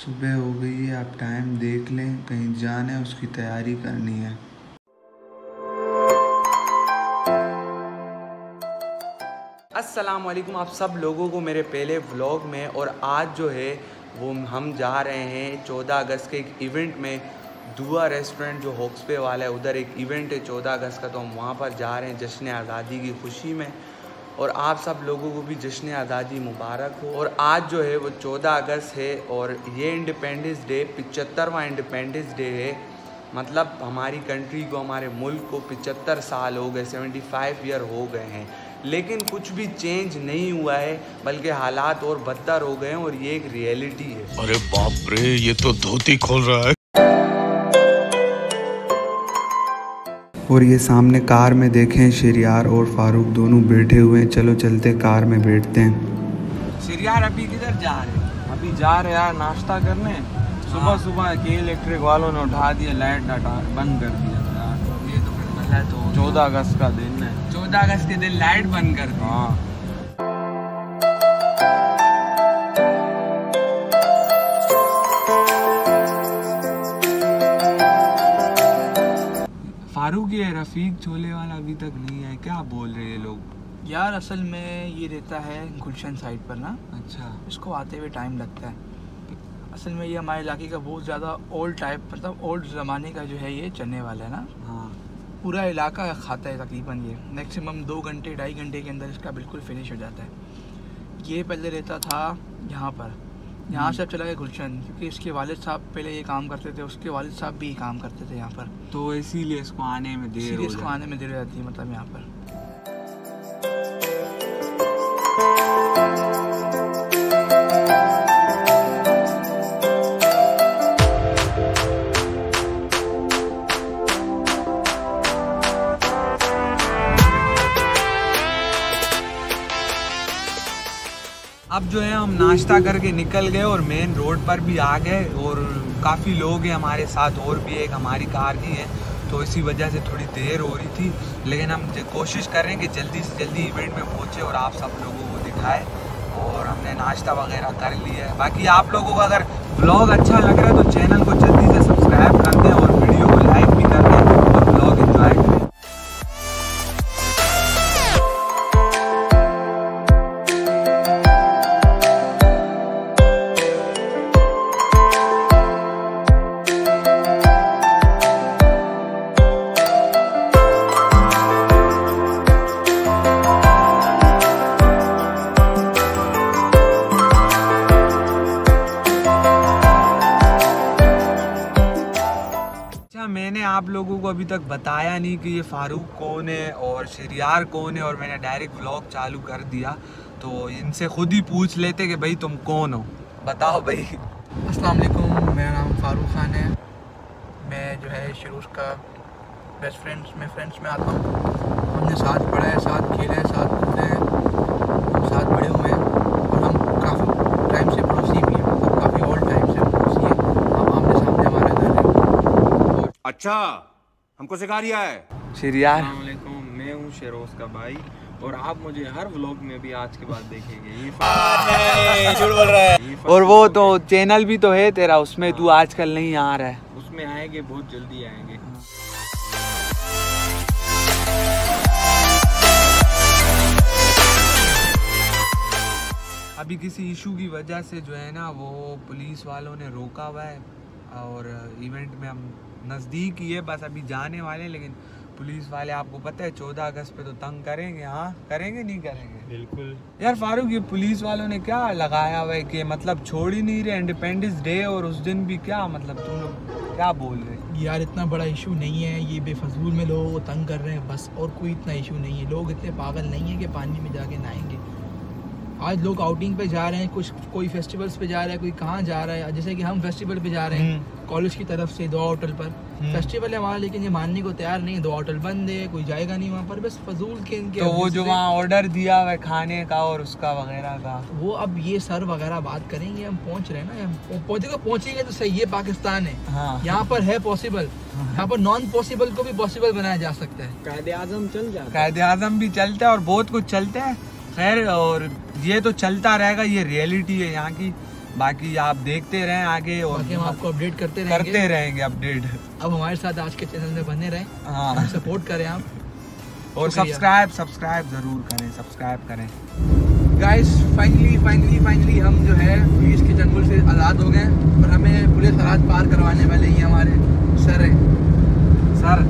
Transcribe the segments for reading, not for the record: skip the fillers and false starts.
सुबह हो गई है, आप टाइम देख लें, कहीं जाना है, उसकी तैयारी करनी है। अस्सलाम वालेकुम आप सब लोगों को मेरे पहले व्लॉग में। और आज जो है वो हम जा रहे हैं 14 अगस्त के एक इवेंट में। दुआ रेस्टोरेंट जो हॉक्स पे वाला है उधर एक इवेंट है 14 अगस्त का, तो हम वहाँ पर जा रहे हैं जश्न आज़ादी की खुशी में। और आप सब लोगों को भी जश्न आज़ादी मुबारक हो। और आज जो है वो 14 अगस्त है और ये इंडिपेंडेंस डे 75वां इंडिपेंडेंस डे है। मतलब हमारी कंट्री को, हमारे मुल्क को 75 साल हो गए, 75 ईयर हो गए हैं, लेकिन कुछ भी चेंज नहीं हुआ है, बल्कि हालात और बदतर हो गए हैं। और ये एक रियलिटी है। अरे बाप रे, ये तो धोती खोल रहा है। और ये सामने कार में देखें शरियार और फारूक दोनों बैठे हुए हैं। चलो चलते कार में बैठते हैं। शरियार अभी किधर जा रहे हैं? अभी जा रहे यार नाश्ता करने। सुबह सुबह के इलेक्ट्रिक वालों ने उठा दिया, लाइट बंद कर दिया यार। ये तो फिर गलत हो। 14 अगस्त का दिन है। 14 अगस्त के दिन लाइट बंद कर दी। हाँ, फारूक ये रफीक छोले वाला अभी तक नहीं है, क्या बोल रहे हैं लोग? यार असल में ये रहता है गुलशन साइड पर ना। अच्छा, इसको आते हुए टाइम लगता है। असल में ये हमारे इलाके का बहुत ज़्यादा ओल्ड टाइप, मतलब ओल्ड ज़माने का जो है ये चलने वाला है ना। हाँ, पूरा इलाका खाता है तकरीबन। ये मैक्सिमम 2 घंटे 2.5 घंटे के अंदर इसका बिल्कुल फिनिश हो जाता है। ये पहले रहता था यहाँ पर, यहाँ से अब चला गया गुलशन, क्योंकि इसके वालिद साहब पहले ये काम करते थे, उसके वालिद साहब भी काम करते थे यहाँ पर, तो इसीलिए इसको आने में देर हो इसको आने में देर हो जाती है, मतलब यहाँ पर। अब जो है हम नाश्ता करके निकल गए और मेन रोड पर भी आ गए। और काफ़ी लोग हैं हमारे साथ, और भी एक हमारी कार नहीं है, तो इसी वजह से थोड़ी देर हो रही थी। लेकिन हम कोशिश कर रहे हैं कि जल्दी से जल्दी इवेंट में पहुँचे और आप सब लोगों को दिखाए। और हमने नाश्ता वगैरह कर लिया है। बाकी आप लोगों को अगर ब्लॉग अच्छा लग रहा है तो चैनल को जल्दी से सब्सक्राइब कर दें और वीडियो को लाइक भी कर दें और ब्लॉग एंजॉय करें। मैंने आप लोगों को अभी तक बताया नहीं कि ये फारूक कौन है और शरियार कौन है, और मैंने डायरेक्ट व्लॉग चालू कर दिया। तो इनसे खुद ही पूछ लेते कि भाई तुम कौन हो, बताओ भाई। अस्सलाम वालेकुम, मेरा नाम फारूक खान है। मैं जो है शुरू का बेस्ट फ्रेंड्स में आता हूँ। हमने साथ पढ़ा है, साथ खेला है, साथ कूदे हैं, साथ बड़े हुए हैं। और हम काफ़ी टाइम से पड़ोसी भी हैं, मतलब काफ़ी ओल्ड टाइम से हम पड़ोसी हैं। हम आमने सामने हमारे घर है। अच्छा, हमको सिखा रिया है। शरियार, अस्सलाम वालेकुम, मैं हूँ शेरोज का भाई और आप मुझे हर व्लॉग में भी आज के बाद देखेंगे। ये झूठ बोल रहा है। और वो तो चैनल भी तो है तेरा, उसमें तू आजकल नहीं आ रहा है। उसमें आएंगे, बहुत जल्दी आएंगे। अभी किसी इशू की वजह से जो है ना वो पुलिस वालों ने रोका हुआ है। और इवेंट में हम नज़दीक ही है, बस अभी जाने वाले हैं। लेकिन पुलिस वाले आपको पता है 14 अगस्त पे तो तंग करेंगे। हाँ करेंगे, नहीं करेंगे? बिल्कुल यार फारूक, ये पुलिस वालों ने क्या लगाया हुआ है कि मतलब छोड़ ही नहीं रहे इंडिपेंडेंस डे, और उस दिन भी क्या मतलब तुम लोग क्या बोल रहे हैं? यार इतना बड़ा इशू नहीं है, ये बेफजूल में लोगों को तंग कर रहे हैं बस, और कोई इतना इशू नहीं है। लोग इतने पागल नहीं है कि पानी में जाके नहाएंगे। आज लोग आउटिंग पे जा रहे हैं, कोई फेस्टिवल्स पे जा रहा है, कोई कहाँ जा रहा है। जैसे कि हम फेस्टिवल पे जा रहे हैं कॉलेज की तरफ से, 2 होटल पर फेस्टिवल है हमारा, लेकिन ये मानने को तैयार नहीं है। 2 होटल बंद है, कोई जाएगा नहीं वहाँ पर, बस फजूल के इनके। तो वो जो वहाँ ऑर्डर दिया हुआ है खाने का और उसका वगैरह का, वो अब ये सर वगैरह बात करेंगे। हम पहुँच रहे हैं ना, पहुँचेंगे तो सही है। पाकिस्तान है, यहाँ पर है पॉसिबल, यहाँ पर नॉन पॉसिबल को भी पॉसिबल बनाया जा सकता है। कायदे आजम चल जाता है, कायदे आजम भी चलता है और बहुत कुछ चलता है। खैर, और ये तो चलता रहेगा, ये रियलिटी है यहाँ की। बाकी आप देखते रहें आगे और बाकी हम आपको अपडेट करते रहेंगे अपडेट। अब हमारे साथ आज के चैनल में बने रहें, हाँ, सपोर्ट करें आप और सब्सक्राइब जरूर करें, सब्सक्राइब करें। गाइस फाइनली हम जो है पुलिस के जंगल से आज़ाद हो गए और हमें पुलिस राज पार करवाने वाले ही हमारे सर हैं। सर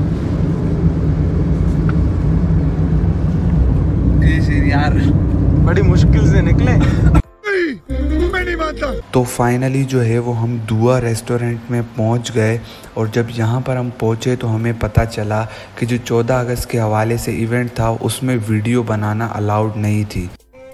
यार बड़ी मुश्किल से निकले। मैं नहीं मानता। तो फाइनली जो है वो हम दुआ रेस्टोरेंट में पहुंच गए और जब यहाँ पर हम पहुंचे तो हमें पता चला कि जो 14 अगस्त के हवाले से इवेंट था उसमें वीडियो बनाना अलाउड नहीं थी।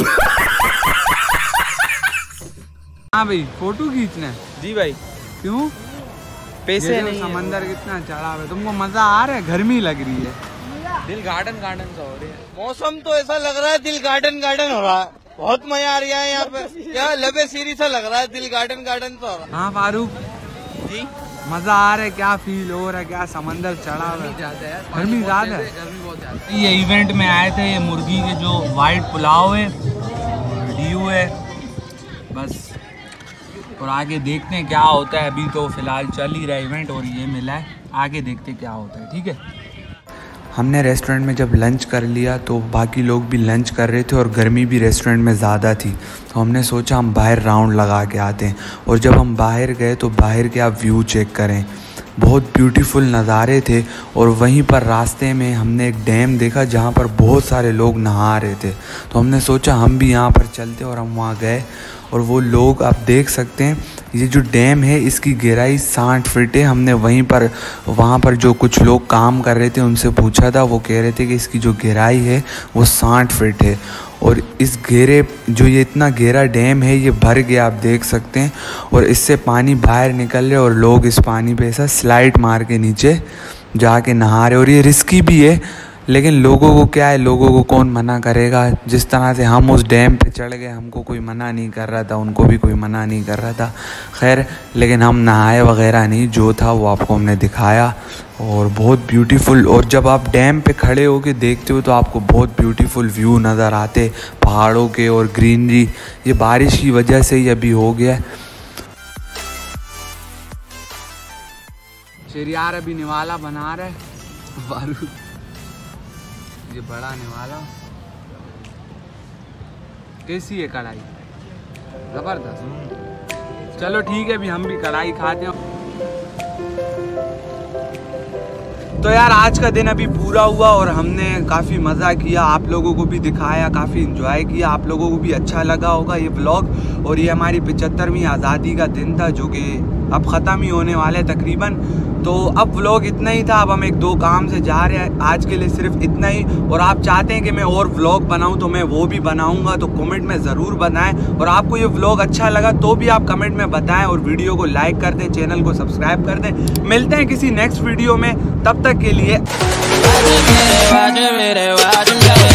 हाँ भाई, फोटो खींचना। जी भाई। क्यों? पैसे नहीं। समंदर कितना चढ़ा है, तुमको मजा आ रहा है? गर्मी लग रही है, दिल गार्डन सा हो रही है। मौसम तो ऐसा लग रहा है दिल गार्डन हो रहा है, बहुत मजा आ रहा है यहाँ पे। क्या लबे सीरी सा लग रहा है, दिल गार्डन सा हो रहा है। हाँ फारूक जी, मजा आ रहा है? क्या फील हो रहा है? क्या समंदर चढ़ा हुआ है? गर्मी ज्यादा है। गर्मी बहुत ज़्यादा। ये इवेंट में आए थे, ये मुर्गी के जो वाइट पुलाव है, ड्यू है बस। और आगे देखते हैं क्या होता है। अभी तो फिलहाल चल ही रहा है इवेंट और ये मिला है, आगे देखते क्या होता है। ठीक है। हमने रेस्टोरेंट में जब लंच कर लिया तो बाकी लोग भी लंच कर रहे थे और गर्मी भी रेस्टोरेंट में ज़्यादा थी, तो हमने सोचा हम बाहर राउंड लगा के आते हैं। और जब हम बाहर गए तो बाहर के आप व्यू चेक करें, बहुत ब्यूटीफुल नज़ारे थे। और वहीं पर रास्ते में हमने एक डैम देखा जहाँ पर बहुत सारे लोग नहा रहे थे, तो हमने सोचा हम भी यहाँ पर चलते और हम वहाँ गए। और वो लोग आप देख सकते हैं, ये जो डैम है इसकी गहराई 60 फीट है। हमने वहाँ पर जो कुछ लोग काम कर रहे थे उनसे पूछा था, वो कह रहे थे कि इसकी जो गहराई है वो 60 फीट है। और इस ये इतना गहरा डैम है ये भर गया, आप देख सकते हैं। और इससे पानी बाहर निकल रहे और लोग इस पानी पे ऐसा स्लाइड मार के नीचे जाके नहा रहे। और ये रिस्की भी है, लेकिन लोगों को क्या है, लोगों को कौन मना करेगा। जिस तरह से हम उस डैम पे चढ़ गए, हमको कोई मना नहीं कर रहा था, उनको भी कोई मना नहीं कर रहा था। खैर, लेकिन हम नहाए वगैरह नहीं, जो था वो आपको हमने दिखाया। और बहुत ब्यूटीफुल, और जब आप डैम पे खड़े होके देखते हो तो आपको बहुत ब्यूटीफुल व्यू नज़र आते पहाड़ों के और ग्रीनरी। ये बारिश की वजह से ही अभी हो गया। शेरियार अभी निवाला बना रहा है बारूद, ये बड़ा निवाला। कैसी है कढ़ाई? जबरदस्त। चलो ठीक है, अभी हम भी कढ़ाई खाते हैं। तो यार आज का दिन अभी पूरा हुआ और हमने काफ़ी मज़ा किया, आप लोगों को भी दिखाया, काफ़ी इन्जॉय किया, आप लोगों को भी अच्छा लगा होगा ये व्लॉग। और ये हमारी 75वीं आज़ादी का दिन था जो कि अब ख़त्म ही होने वाला है तकरीबन। तो अब व्लॉग इतना ही था, अब हम 1-2 काम से जा रहे हैं, आज के लिए सिर्फ इतना ही। और आप चाहते हैं कि मैं और व्लॉग बनाऊं तो मैं वो भी बनाऊंगा, तो कमेंट में ज़रूर बताएं। और आपको ये व्लॉग अच्छा लगा तो भी आप कमेंट में बताएं और वीडियो को लाइक कर दें, चैनल को सब्सक्राइब कर दें। मिलते हैं किसी नेक्स्ट वीडियो में, तब तक के लिए